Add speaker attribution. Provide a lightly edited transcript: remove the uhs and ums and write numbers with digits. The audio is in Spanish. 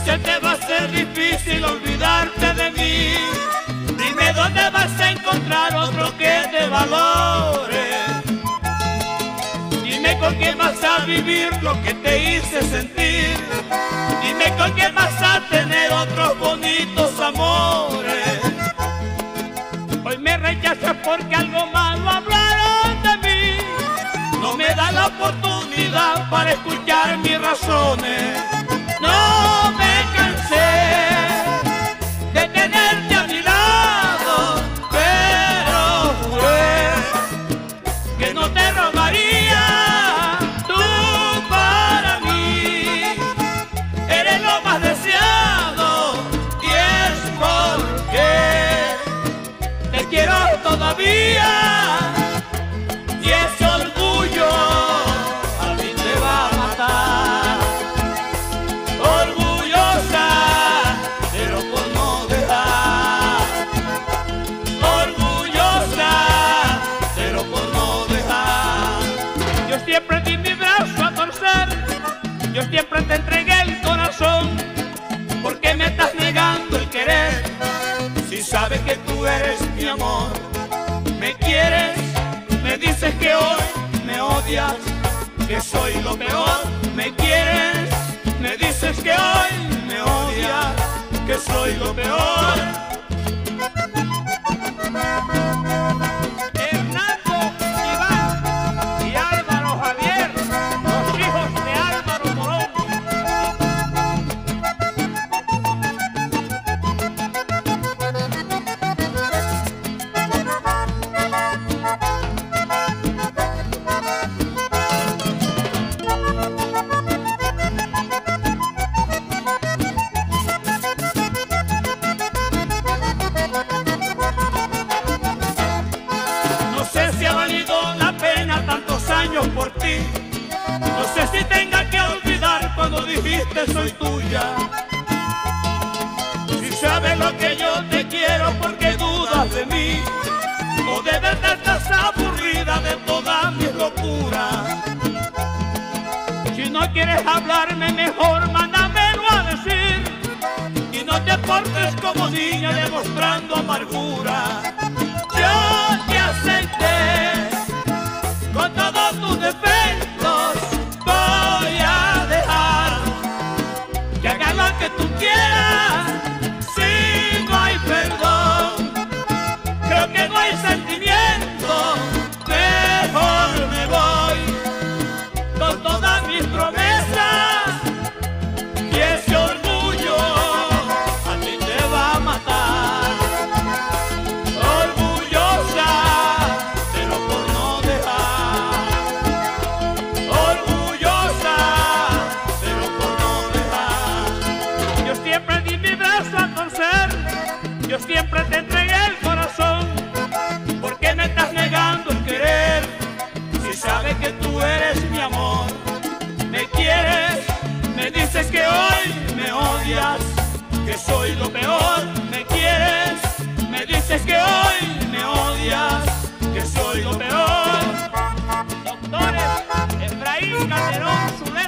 Speaker 1: se te va a hacer difícil olvidarte de mí. Dime dónde vas a encontrar otro que te valore. Dime con quién vas a vivir lo que te hice sentir. Dime con quién vas a tener otros bonitos amores. Hoy me rechazas porque algo malo hablaron de mí. No me da la oportunidad para escuchar mis razones. No me cansé de tenerte a mi lado, pero juré que no te robaría. Tú para mí eres lo más deseado, y es porque te quiero todavía. Y ese orgullo a mí te va a matar. Orgullosa, pero por no dejar. Orgullosa, pero por no dejar. Yo siempre di mi brazo a torcer, yo siempre te entregué el corazón. ¿Por qué me estás negando el querer? Si sabes que tú eres mi amor. Me quieres, me dices que hoy me odias, que soy lo peor. Me quieres, me dices que hoy me odias, que soy lo peor. Hernando, Iván y Álvaro Javier, los hijos de Álvaro Morón. No sé si ha valido la pena tantos años por ti. No sé si tenga que olvidar cuando dijiste soy tuya. Si sabes lo que yo te quiero, porque dudas de mí. O de verdad estás aburrida de todas mis locuras. Si no quieres hablarme, mejor mándamelo a decir. Y no te portes como niña demostrando amargura. Yo te acepté con todos tus defectos. Voy a dejar que hagas lo que tú quieras. Si no hay perdón, creo que no hay sentimiento. Mejor me voy con todas mis promesas. Y ese orgullo a ti te va a matar. Orgullosa, pero por no dejar. Orgullosa, pero por no dejar. Yo siempre di mi brazo a torcer, yo siempre te entregué el corazón. ¿Por qué me estás negando el querer? Si sabes que tú eres mi amor. Me quieres, me dices que hoy me odias, que soy lo peor. Me quieres, me dices que hoy me odias, que soy lo peor. Doctores Efraín Calderón Zuleta.